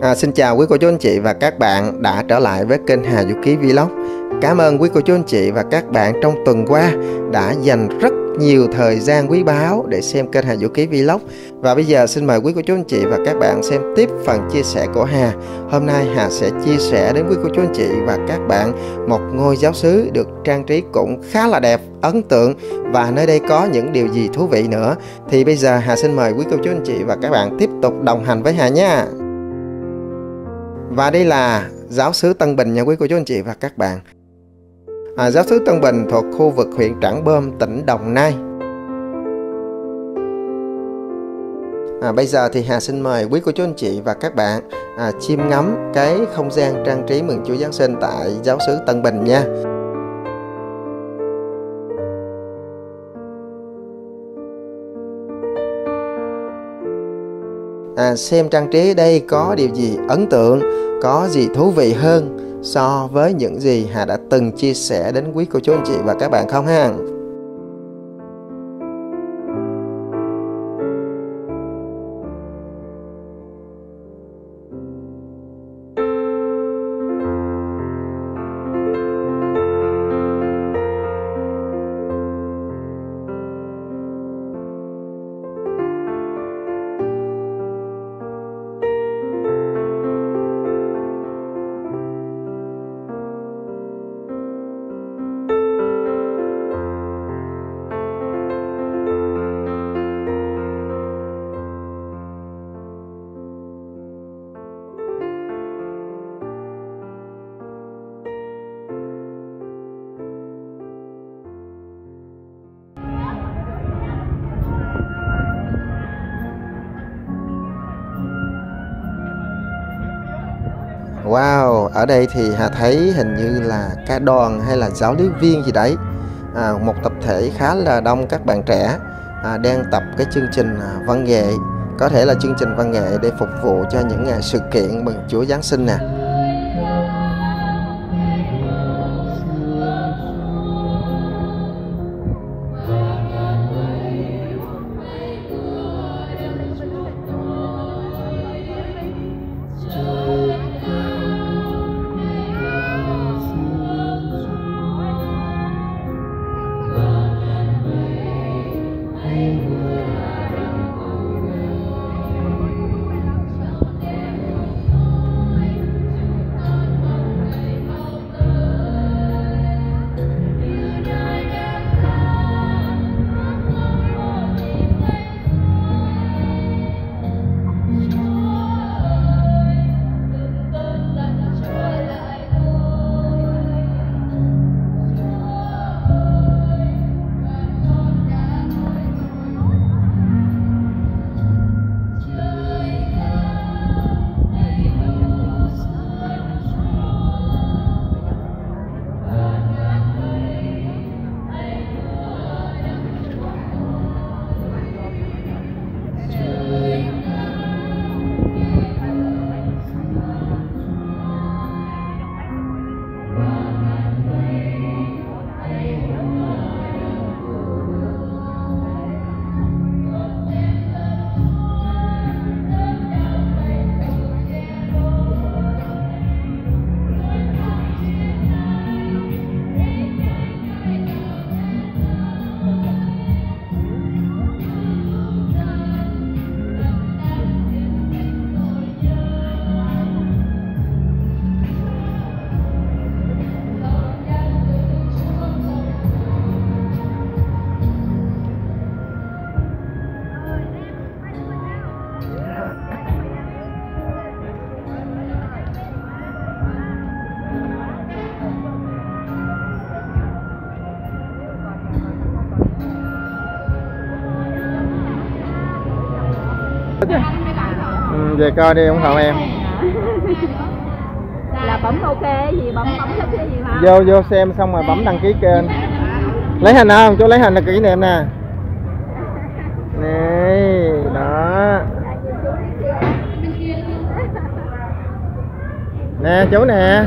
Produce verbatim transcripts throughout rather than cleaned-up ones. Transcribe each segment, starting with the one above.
À, xin chào quý cô chú anh chị và các bạn đã trở lại với kênh Hà Du Ký Vlog. Cảm ơn quý cô chú anh chị và các bạn trong tuần qua đã dành rất nhiều thời gian quý báu để xem kênh Hà Du Ký Vlog. Và bây giờ xin mời quý cô chú anh chị và các bạn xem tiếp phần chia sẻ của Hà. Hôm nay Hà sẽ chia sẻ đến quý cô chú anh chị và các bạn một ngôi giáo xứ được trang trí cũng khá là đẹp, ấn tượng, và nơi đây có những điều gì thú vị nữa. Thì bây giờ Hà xin mời quý cô chú anh chị và các bạn tiếp tục đồng hành với Hà nha. Và đây là giáo xứ Tân Bình nha quý cô chú anh chị và các bạn. À, giáo xứ Tân Bình thuộc khu vực huyện Trảng Bom, tỉnh Đồng Nai. À, bây giờ thì Hà xin mời quý cô chú anh chị và các bạn à, chiêm ngắm cái không gian trang trí mừng Chúa Giáng sinh tại giáo xứ Tân Bình nha. À, xem trang trí ở đây có điều gì ấn tượng, có gì thú vị hơn so với những gì Hà đã từng chia sẻ đến quý cô chú anh chị và các bạn không ha? Wow, ở đây thì Hà thấy hình như là ca đoàn hay là giáo lý viên gì đấy, à, một tập thể khá là đông các bạn trẻ à, đang tập cái chương trình à, văn nghệ, có thể là chương trình văn nghệ để phục vụ cho những à, sự kiện mừng Chúa Giáng sinh nè. Ừ, về coi đi ủng hộ em. Là bấm ok gì, bấm bấm thích cái gì mà. Vô vô xem xong rồi bấm đăng ký kênh. Lấy hình không? Chú lấy hình là kỷ niệm nè. Này, đó. Nè chú nè.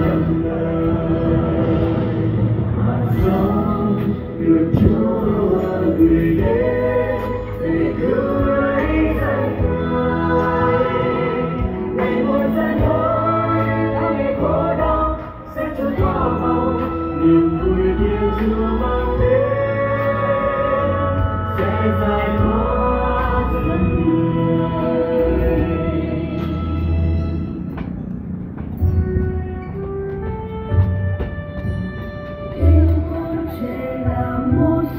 một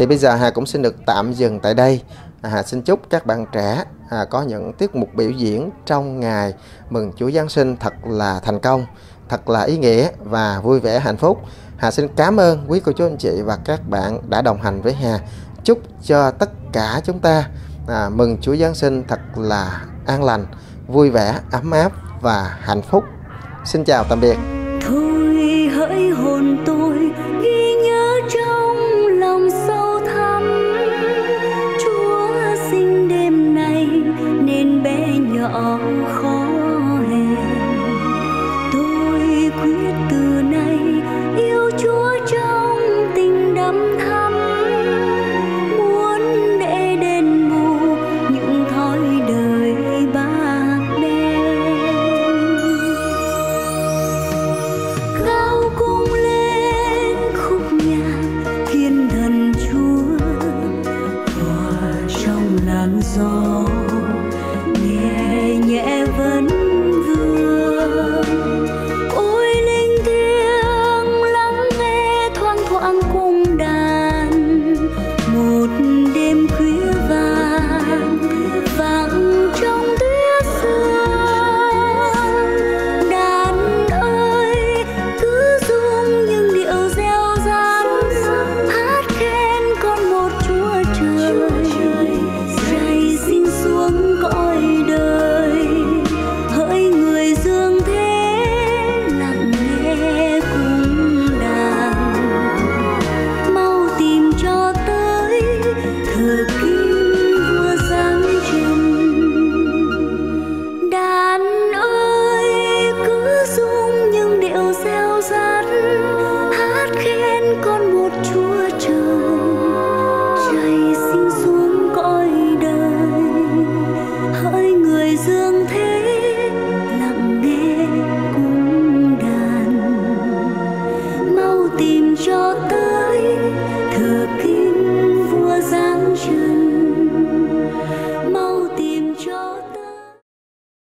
Thì bây giờ Hà cũng xin được tạm dừng tại đây. Hà xin chúc các bạn trẻ à, có những tiết mục biểu diễn trong ngày mừng Chúa Giáng sinh thật là thành công, thật là ý nghĩa và vui vẻ hạnh phúc. Hà xin cảm ơn quý cô chú anh chị và các bạn đã đồng hành với Hà. Chúc cho tất cả chúng ta à, mừng Chúa Giáng sinh thật là an lành, vui vẻ, ấm áp và hạnh phúc. Xin chào tạm biệt. Thôi hỡi hồn tôi ghi nhớ trong lòng sâu thẳm, Chúa sinh đêm nay nên bé nhỏ khó hẹn. Tôi quyết từ nay yêu Chúa trong tình đắm thắm, muốn để đền bù những thói đời bạc đen. Cao cung lên khúc nhạc thiên thần Chúa, hòa trong làn gió nhẹ nhẹ vẫn vương. Ôi linh thiêng lắng nghe thoang thoảng cung đàn, một đêm khuya vàng vang trong tuyết sương. Đàn ơi cứ rung những điệu reo rắt, hát khen con một Chúa trời rày sinh xuống cõi đời. Hỡi người dương thế lặng nghe cung đàn, mau tìm cho tới thờ kinh vua giáng trần. Đàn ơi cứ rung những điệu reo rắt, hát khen con một Chúa trời trời sinh xuống cõi đời. Hỡi người dương thế lặng nghe cung đàn, mau tìm cho tới thờ kinh vua giáng trần.